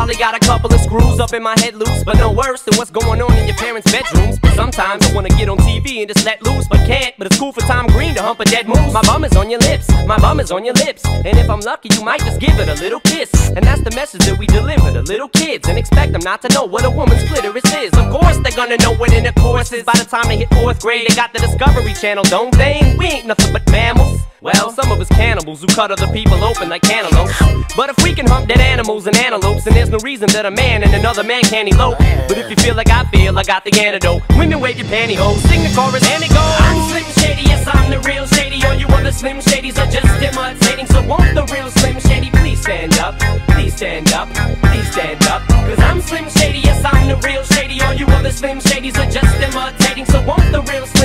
probably got a couple of screws up in my head loose, but no worse than what's going on in your parents' bedrooms. But sometimes I wanna get on TV and just let loose, but can't. But it's cool for Tom Green to hump a dead moose. My bum is on your lips, my bum is on your lips, and if I'm lucky you might just give it a little kiss. And that's the message that we deliver to little kids, and expect them not to know what a woman's clitoris is. Of course they're gonna know what intercourse is by the time they hit 4th grade. They got the Discovery Channel, don't they? We ain't nothing but mammals. Well, some of us cannibals who cut other people open like cantaloupes. But if we can hump dead animals and antelopes, then there's no reason that a man and another man can't elope. But if you feel like I feel, I got the antidote. Women wave your pantyhose, sing the chorus and it goes. I'm Slim Shady, yes I'm the real Shady. All you other Slim Shadys are just imitating. So won't the real Slim Shady please stand up? Please stand up, please stand up. Cause I'm Slim Shady, yes I'm the real Shady. All you other Slim Shadys are just imitating. So won't the real